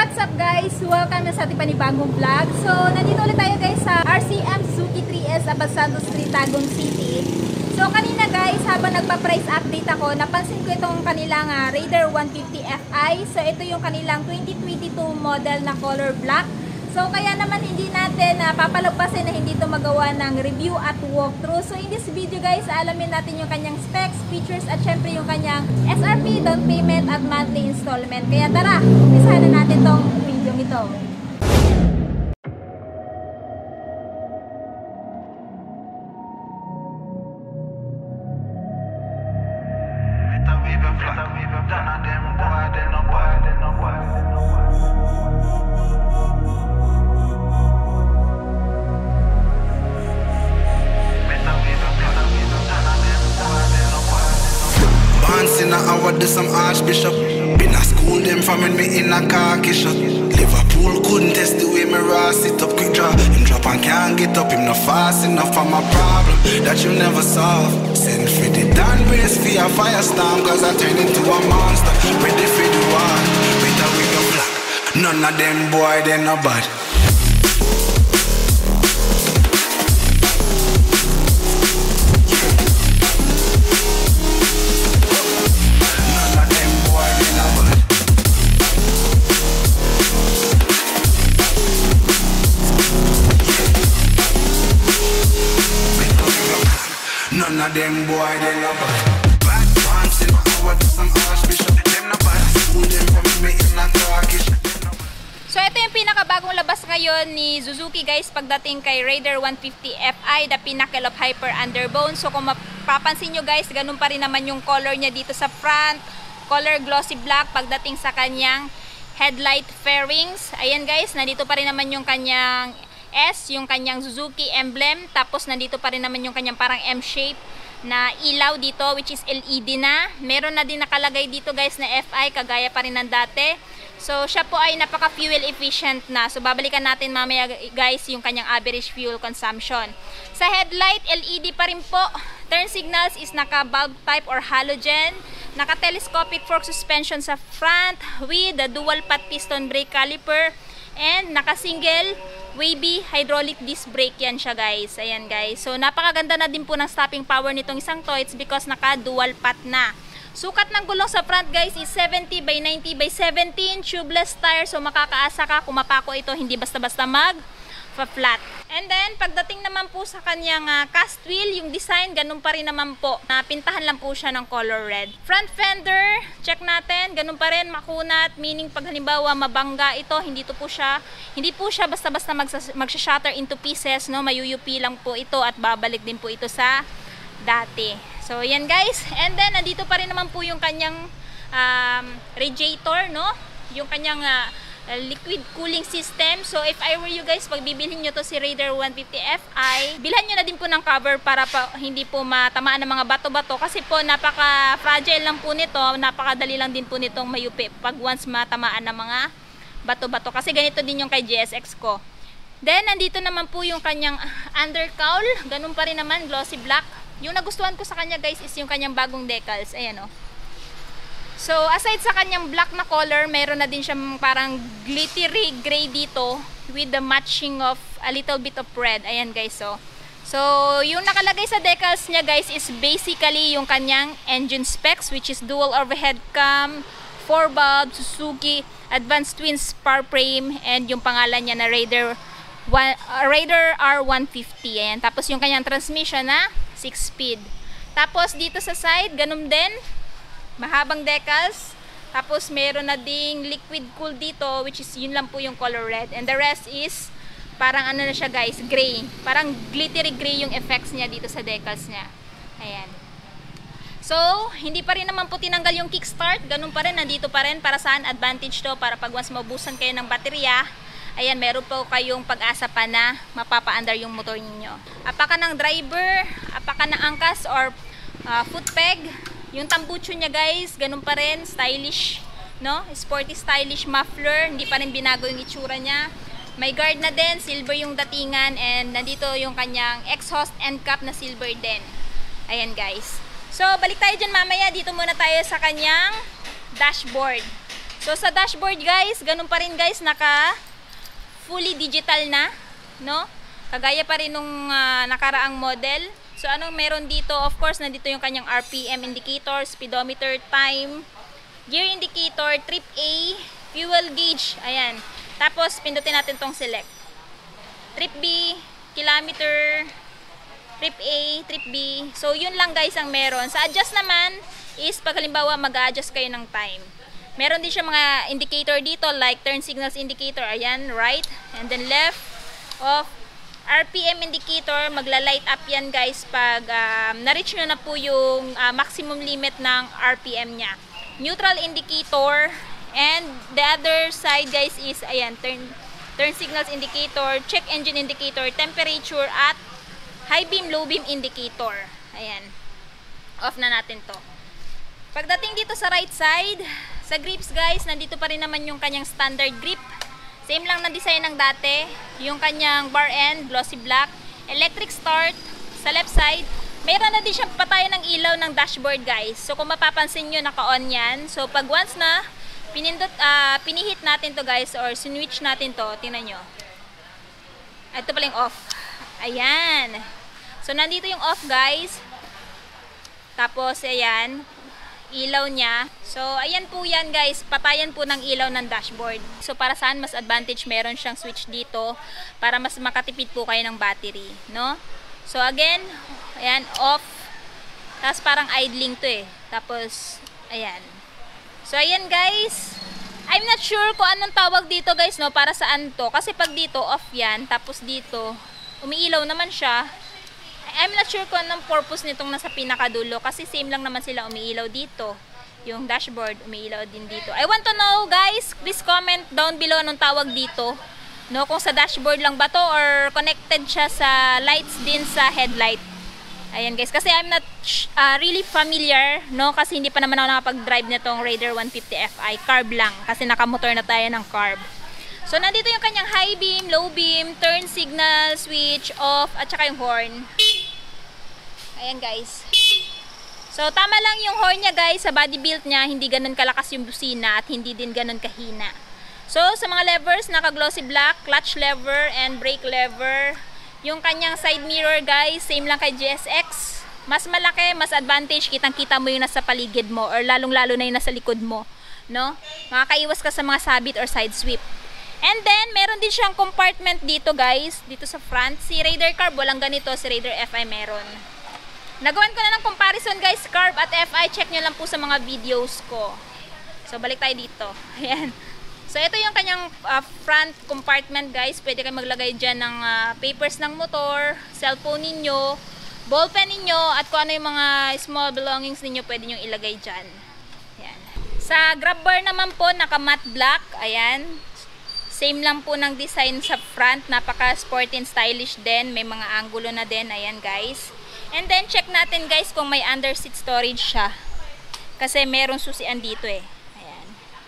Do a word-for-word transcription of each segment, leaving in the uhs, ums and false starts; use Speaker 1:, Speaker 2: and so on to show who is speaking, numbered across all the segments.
Speaker 1: what's up guys? Welcome sa ating panibagong vlog. So, nandito ulit tayo guys sa R C M Suzuki three S Abad Santos Street, Tagum City. So, kanina guys, habang nagpa-price update ako, napansin ko itong kanilang uh, Raider one fifty F I. So, ito yung kanilang twenty twenty-two model na color black. So, kaya naman hindi natin uh, papalagpasin na hindi ito magawa ng review at walkthrough. So, in this video guys, alamin natin yung kanyang specs, features, at syempre yung kanyang S R P, down payment, at monthly installment. Kaya tara, umpisahan na natin tong video ito.
Speaker 2: In a hour, do some archbishop. Been a school them from when me in a khaki shot. Liverpool couldn't test the way me raw sit up quick draw. Him drop and can't get up, him not fast enough for my problem that you never solve. Send for the down brace for a firestorm, cause I turn into a monster. Ready for the war, better we go black. None of them boy, they no bad. None of them boy, they no bad. Bad pants in our some archbishop. Them no bad. School them from me in a khaki.
Speaker 1: So, ito yung pinakabagong labas ngayon ni Suzuki guys pagdating kay Raider one fifty F I, the pinnacle of hyper underbone. So, kung mapapansin nyo guys, ganun pa rin naman yung color niya dito sa front. Color glossy black pagdating sa kanyang headlight fairings. Ayan guys, nandito pa rin naman yung kanyang S, yung kanyang Suzuki emblem. Tapos nandito pa rin naman yung kanyang parang M-shape na ilaw dito, which is L E D na. Meron na din nakalagay dito guys na F I, kagaya pa rin ng dati. So siya po ay napaka fuel efficient na. So babalikan natin mamaya guys yung kanyang average fuel consumption. Sa headlight, L E D pa rin po. Turn signals is naka bulb type or halogen. Naka telescopic fork suspension sa front with the dual pat piston brake caliper. And naka-single wavy hydraulic disc brake yan siya guys. Ayan guys. So napakaganda na din po ng stopping power nitong isang to. It's because naka-dual pat na. Sukat ng gulong sa front guys is seventy by ninety by seventeen. Tubeless tire. So makakaasa ka kung mapako ito. Hindi basta-basta mag flat. And then, pagdating naman po sa kanyang uh, cast wheel, yung design, ganun pa rin naman po. Napintahan lang po siya ng color red. Front fender, check natin, ganun pa rin, makunat, meaning pag halimbawa mabangga ito, hindi to po siya, hindi po siya basta-basta magsha-shatter into pieces, no? Mayuyupi lang po ito at babalik din po ito sa dati. So, yan guys. And then, nandito pa rin naman po yung kanyang um, radiator, no? Yung kanyang uh, liquid cooling system. So if I were you guys, pag bibilhin nyo to si Raider one fifty F I, bilhan nyo na din po ng cover para pa, hindi po matamaan ng mga bato-bato kasi po napaka fragile lang po nito, napakadali lang din po nitong mayupi pag once matamaan ng mga bato-bato kasi ganito din yung kay G S X ko. Then nandito naman po yung kanyang undercowl, ganun pa rin naman, glossy black. Yung nagustuhan ko sa kanya guys is yung kanyang bagong decals. Ayan o. So, aside sa kanyang black na color, meron na din siyang parang glittery gray dito with the matching of a little bit of red. Ayan guys, so. So, yung nakalagay sa decals niya guys is basically yung kanyang engine specs, which is dual overhead cam, four bulb, Suzuki, advanced twin spar frame, and yung pangalan niya na Raider, one, uh, Raider R one fifty. Ayan. Tapos yung kanyang transmission na six speed. Tapos dito sa side, ganun din. Mahabang decals. Tapos meron na ding liquid cool dito, which is yun lang po yung color red. And the rest is parang ano na siya guys, gray. Parang glittery gray yung effects niya dito sa decals niya. Ayan. So, hindi pa rin naman po tinanggal yung kickstart. Ganun pa rin, nandito pa rin. Para saan? Advantage to. Para pag once maubusan kayo ng baterya, ayan, meron po kayong pag-asa pa na mapapa-under yung motor ninyo. Apaka ng driver, apaka ng angkas or uh, foot peg. Yung tambucho niya guys, ganun pa rin, stylish, no? Sporty stylish muffler, hindi pa rin binago yung itsura niya. May guard na din, silver yung datingan, and nandito yung kanyang exhaust end cap na silver din. Ayan guys. So, balik tayo dyan mamaya. Dito muna tayo sa kanyang dashboard. So, So sa dashboard guys, ganun pa rin guys, naka fully digital na, no? Kagaya pa rin nung uh, nakaraang model. So anong meron dito? Of course, nandito yung kanyang R P M indicator, speedometer, time, gear indicator, trip A, fuel gauge. Ayan. Tapos pindutin natin tong select. Trip B, kilometer, trip A, trip B. So yun lang guys ang meron. Sa adjust naman is pag halimbawa mag-a-adjust kayo ng time. Meron din siya mga indicator dito like turn signals indicator, ayan, right, and then left, off. R P M indicator, magla-light up yan guys pag um, na-reach nyo na po yung uh, maximum limit ng R P M nya. Neutral indicator, and the other side guys is, ayan, turn, turn signals indicator, check engine indicator, temperature, at high beam, low beam indicator. Ayan, off na natin to. Pagdating dito sa right side, sa grips guys, nandito pa rin naman yung kanyang standard grip. Same lang na design ng dati. Yung kanyang bar end, glossy black. Electric start sa left side. Mayroon na din siyang patayan ng ilaw ng dashboard guys. So kung mapapansin nyo, naka-on yan. So pag once na pinindot, uh, pinihit natin to guys, or switch natin to, tingnan nyo. Ito pala yung off. Ayan. So nandito yung off guys. Tapos ayan, ilaw niya. So, ayan po yan guys, patayan po ng ilaw ng dashboard. So, para saan mas advantage, meron siyang switch dito para mas makatipid po kayo ng battery, no? So, again, ayan, off. Tapos parang idling to eh. Tapos, ayan. So, ayan guys. I'm not sure kung anong tawag dito guys, no? Para saan to. Kasi pag dito, off yan. Tapos dito, umiilaw naman siya. I'm not sure kung anong purpose nitong nasa pinakadulo kasi same lang naman sila umiilaw dito. Yung dashboard umiilaw din dito. I want to know guys, please comment down below anong tawag dito. No, kung sa dashboard lang ba to or connected siya sa lights din sa headlight. Ayan guys, kasi I'm not uh, really familiar, no, kasi hindi pa naman ako nakapag-drive nitong Raider one fifty F I. Carb lang kasi nakamotor na tayo ng carb. So nandito yung kanyang high beam, low beam, turn signal, switch, off, at saka yung horn. Ayan guys. So tama lang yung horn niya guys, sa body build niya, hindi ganun kalakas yung busina at hindi din ganun kahina. So sa mga levers, naka-glossy black, clutch lever and brake lever. Yung kanyang side mirror guys, same lang kay G S X. Mas malaki, mas advantage, kitang-kita mo yung nasa paligid mo or lalong-lalo na yung nasa likod mo, no? Makakaiwas ka sa mga sabit or side sweep. And then, meron din siyang compartment dito guys, dito sa front. Si Raider Carb, walang ganito. Si Raider F I meron. Nagawan ko na ng comparison guys, Carb at F I. Check nyo lang po sa mga videos ko. So, balik tayo dito. Ayan. So, ito yung kanyang uh, front compartment guys. Pwede kayo maglagay dyan ng uh, papers ng motor, cellphone ninyo, ballpen ninyo, at kung ano yung mga small belongings ninyo, pwede nyo ilagay dyan. Ayan. Sa grab bar naman po, naka matte black. Ayan. Same lang po ng design sa front. Napaka-sporty and stylish din. May mga angulo na din. Ayan guys. And then, check natin guys kung may under seat storage siya. Kasi meron susian dito eh. Ayan.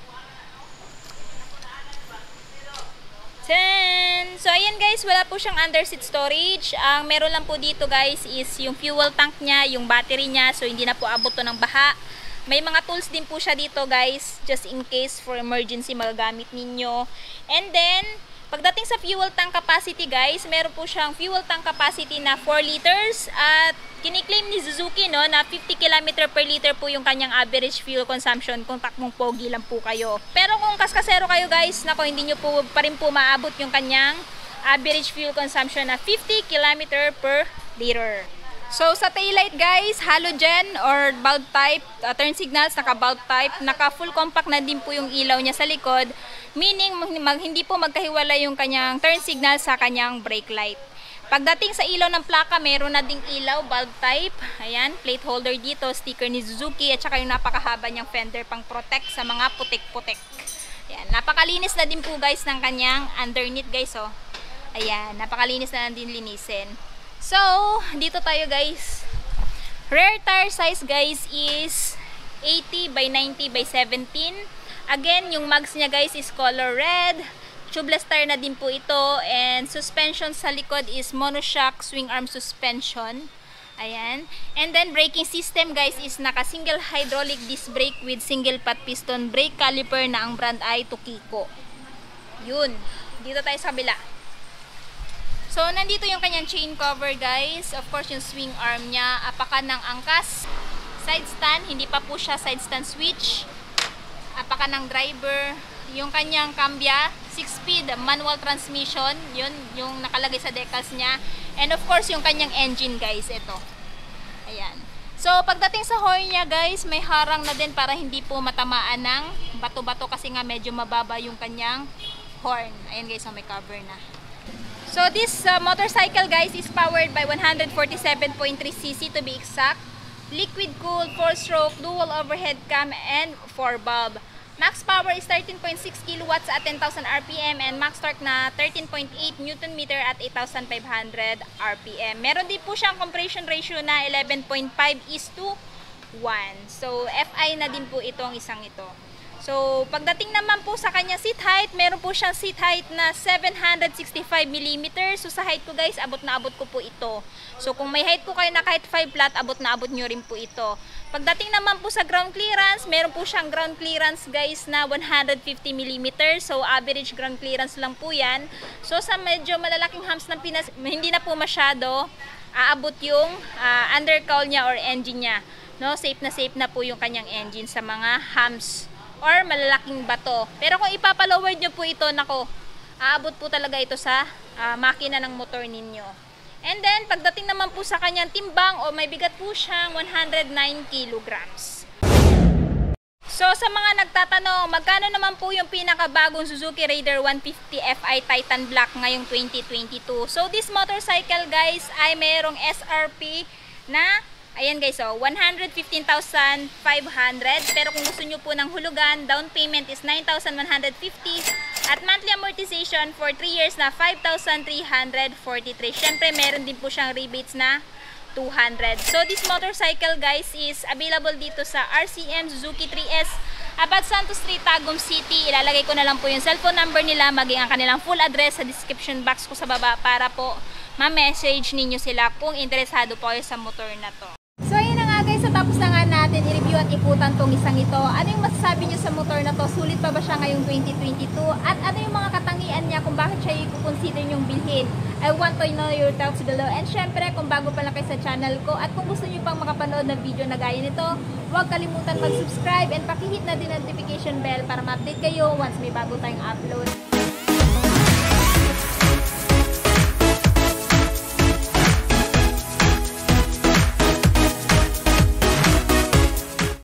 Speaker 1: Then, so ayan guys, wala po siyang under seat storage. Ang meron lang po dito guys is yung fuel tank niya, yung battery niya. So, hindi na po abot to ng baha. May mga tools din po siya dito guys, just in case for emergency magagamit ninyo. And then, pagdating sa fuel tank capacity guys, meron po siyang fuel tank capacity na four liters at kiniklaim ni Suzuki no, na fifty kilometers per liter po yung kanyang average fuel consumption kung takbong pogi lang po kayo. Pero kung kaskasero kayo guys, nako, hindi nyo po pa rin po maabot yung kanyang average fuel consumption na fifty kilometers per liter. So, sa taillight guys, halogen or bulb type, uh, turn signals, naka-bulb type, naka-full compact na din po yung ilaw niya sa likod, meaning mag, hindi po magkahiwala yung kanyang turn signal sa kanyang brake light. Pagdating sa ilaw ng plaka, meron na ding ilaw, bulb type, ayan, plate holder dito, sticker ni Suzuki, at saka yung napakahaba niyang fender pang protect sa mga putik-putik. Ayan, napakalinis na din po guys ng kanyang underneath guys, oh. Ayan, napakalinis na din linisin. So, dito tayo guys. Rear tire size guys is eighty by ninety by seventeen. Again, yung mags niya guys is color red. Tubeless tire na din po ito. And suspension sa likod is monoshock swing arm suspension. Ayan. And then braking system guys is naka single hydraulic disc brake with single pot piston brake caliper na ang brand ay Tokiko. Yun. Dito tayo sa kabila. So nandito yung kanyang chain cover guys. Of course yung swing arm niya, apakan ng angkas. Side stand, hindi pa po siya side stand switch. Apakan ng driver. Yung kanyang cambia, six speed manual transmission, yun yung nakalagay sa decals niya. And of course yung kanyang engine guys, ito. Ayan. So pagdating sa horn niya guys, may harang na din para hindi po matamaan ng bato-bato kasi nga medyo mababa yung kanyang horn. Ayan guys, so may cover na. So this uh, motorcycle guys is powered by one forty-seven point three c c to be exact. Liquid cooled, four stroke, dual overhead cam, and four bulb. Max power is thirteen point six kilowatts at ten thousand R P M and max torque na thirteen point eight newton meter at eight thousand five hundred R P M. Meron din po siyang compression ratio na eleven point five is to one. So F I na din po itong isang ito. So pagdating naman po sa kanya seat height, meron po siyang seat height na seven sixty-five millimeters. So sa height ko guys, abot na abot ko po ito. So kung may height po kayo na kahit five flat, abot na abot nyo rin po ito. Pagdating naman po sa ground clearance, meron po siyang ground clearance guys na one fifty millimeters. So average ground clearance lang po yan. So sa medyo malalaking humps ng Pinas, hindi na po masyado aabot yung uh, undercowl niya or engine niya. No, safe na safe na po yung kanyang engine sa mga humps or malalaking bato. Pero kung ipapalower nyo po ito, nako, aabot po talaga ito sa uh, makina ng motor ninyo. And then, pagdating naman po sa kanyang timbang, o may bigat po siyang one hundred nine kilograms. So, sa mga nagtatanong, magkano naman po yung pinakabagong Suzuki Raider one fifty F I Titan Black ngayong twenty twenty-two? So, this motorcycle guys ay mayroong S R P na, ayan guys, oh, one hundred fifteen thousand five hundred. Pero kung gusto nyo po ng hulugan, down payment is nine thousand one hundred fifty. At monthly amortization for three years na five thousand three hundred forty-three. Syempre, meron din po siyang rebates na two hundred. So, this motorcycle guys is available dito sa R C M Suzuki three S Abad Santos Street, Tagum City. Ilalagay ko na lang po yung cellphone number nila, maging ang kanilang full address sa description box ko sa baba para po ma-message ninyo sila kung interesado po kayo sa motor na to. So ayun na nga guys, so tapos na nga natin i-review at iputan tong isang ito. Ano yung masasabi nyo sa motor na to? Sulit pa ba siya ngayong twenty twenty-two? At ano yung mga katangian niya kung bakit siya i-consider nyong bilhin? I want to know your thoughts below. And syempre, kung bago pa lang kayo sa channel ko at kung gusto nyo pang makapanood ng video na gaya nito, huwag kalimutan mag-subscribe and pakihit na din notification bell para ma-update kayo once may bago tayong upload.